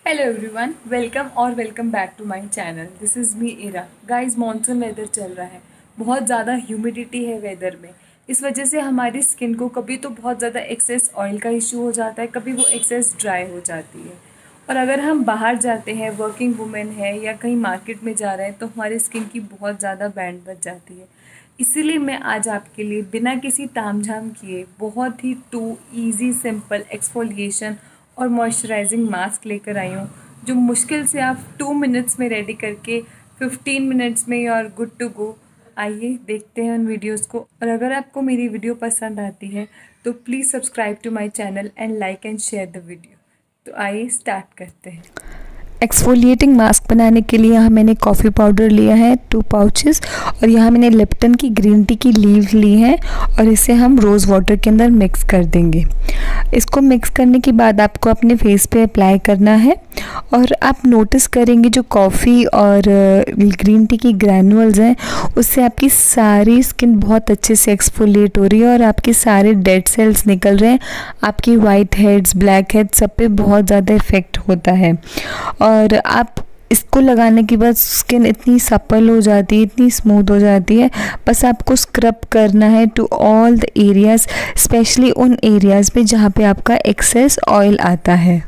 Hello everyone, welcome back to my channel. This is me Ira. Guys, monsoon weather चल रहा है, बहुत ज़्यादा ह्यूमिडिटी है वेदर में। इस वजह से हमारी स्किन को कभी तो बहुत ज़्यादा एक्सेस ऑयल का इशू हो जाता है, कभी वो एक्सेस ड्राई हो जाती है। और अगर हम बाहर जाते हैं, वर्किंग वुमेन है या कहीं मार्केट में जा रहे हैं, तो हमारी स्किन की बहुत ज़्यादा बैंड बच जाती है। इसीलिए मैं आज आपके लिए बिना किसी तामझाम किए बहुत ही ईजी सिंपल एक्सफोलिएशन और मॉइस्चराइजिंग मास्क लेकर आई हूँ, जो मुश्किल से आप 2 मिनट्स में रेडी करके 15 मिनट्स में you are good to go. आइए देखते हैं उन वीडियोस को। और अगर आपको मेरी वीडियो पसंद आती है तो please subscribe to my channel and like and share the video. तो आइए स्टार्ट करते हैं। एक्सफोलिएटिंग मास्क बनाने के लिए यहाँ मैंने कॉफ़ी पाउडर लिया है 2 पाउचेस, और यहाँ मैंने लिप्टन की ग्रीन टी की लीव्स ली हैं और इसे हम रोज़ वाटर के अंदर मिक्स कर देंगे। इसको मिक्स करने के बाद आपको अपने फेस पे अप्लाई करना है और आप नोटिस करेंगे जो कॉफ़ी और ग्रीन टी की ग्रैनुअल्स हैं उससे आपकी सारी स्किन बहुत अच्छे से एक्सफोलिएट हो रही है और आपके सारे डेड सेल्स निकल रहे हैं। आपकी वाइट हेड्स, ब्लैक हेड्स सब पे बहुत ज़्यादा इफ़ेक्ट होता है। और आप इसको लगाने के बाद स्किन इतनी सपल हो जाती है, इतनी स्मूथ हो जाती है। बस आपको स्क्रब करना है to all the areas, specially उन एरियाज़ पे जहाँ पे आपका एक्सेस ऑयल आता है।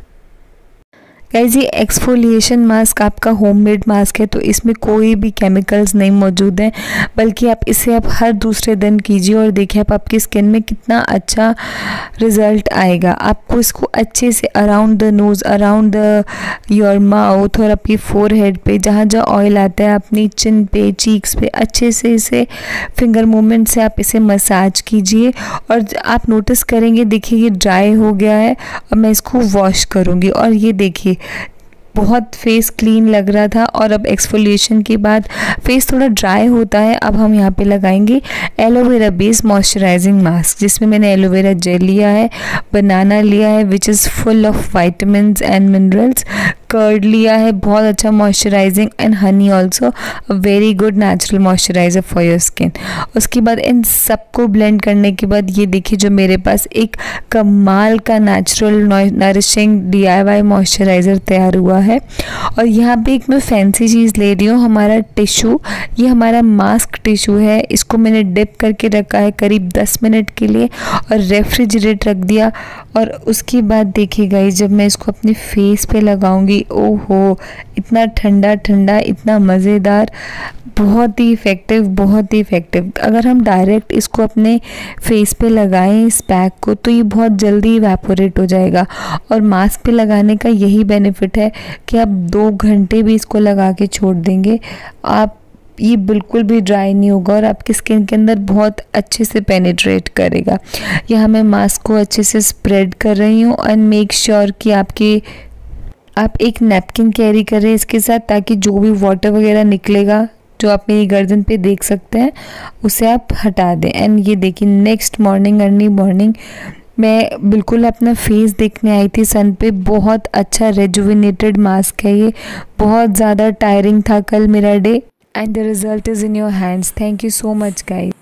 गाइस, ये एक्सफोलिएशन मास्क आपका होममेड मास्क है, तो इसमें कोई भी केमिकल्स नहीं मौजूद हैं, बल्कि आप इसे हर दूसरे दिन कीजिए और देखिए आपकी स्किन में कितना अच्छा रिज़ल्ट आएगा। आपको इसको अच्छे से around the nose, around the your mouth और आपकी फोरहेड पे जहाँ जहाँ ऑयल आता है, अपनी चिन पे, चीक्स पे अच्छे से इसे फिंगर मूवमेंट से आप इसे मसाज कीजिए और आप नोटिस करेंगे, देखिए ये ड्राई हो गया है। अब मैं इसको वॉश करूँगी और ये देखिए बहुत फेस क्लीन लग रहा था और अब एक्सफोलिएशन के बाद फेस थोड़ा ड्राई होता है। अब हम यहाँ पे लगाएंगे एलोवेरा बेस्ड मॉइस्चराइजिंग मास्क, जिसमें मैंने एलोवेरा जेल लिया है, बनाना लिया है which is full of vitamins and minerals, curd लिया है, बहुत अच्छा moisturising, and honey also a very good natural moisturiser for your skin. उसके बाद इन सबको ब्लेंड करने के बाद ये देखिए जो मेरे पास एक कमाल का नेचुरल नरिशिंग DIY मॉइस्चराइज़र तैयार हुआ है। और यहाँ पे एक मैं फैंसी चीज़ ले रही हूँ, हमारा टिश्यू, ये हमारा मास्क टिश्यू है। इसको मैंने डिप करके रखा है करीब 10 मिनट के लिए और रेफ्रिजरेट रख दिया। और उसके बाद देखिए गाइस, जब मैं इसको अपने फेस पे लगाऊंगी, ओहो इतना ठंडा ठंडा, इतना मज़ेदार, बहुत ही इफ़ेक्टिव, बहुत ही इफ़ेक्टिव। अगर हम डायरेक्ट इसको अपने फेस पे लगाएं इस पैक को, तो ये बहुत जल्दी इवेपोरेट हो जाएगा। और मास्क पे लगाने का यही बेनिफिट है कि आप 2 घंटे भी इसको लगा के छोड़ देंगे, आप ये बिल्कुल भी ड्राई नहीं होगा और आपकी स्किन के अंदर बहुत अच्छे से पेनिट्रेट करेगा। यहाँ मैं मास्क को अच्छे से स्प्रेड कर रही हूँ एंड मेक श्योर कि आप एक नैपकिन कैरी करें इसके साथ, ताकि जो भी वाटर वगैरह निकलेगा जो आप मेरी गर्दन पे देख सकते हैं उसे आप हटा दें। एंड ये देखिए नेक्स्ट मॉर्निंग, अर्ली मॉर्निंग मैं बिल्कुल अपना फेस देखने आई थी सन पे। बहुत अच्छा रेजुविनेटेड मास्क है ये, बहुत ज़्यादा टायरिंग था कल मेरा day, and the result is in your hands. Thank you so much guys.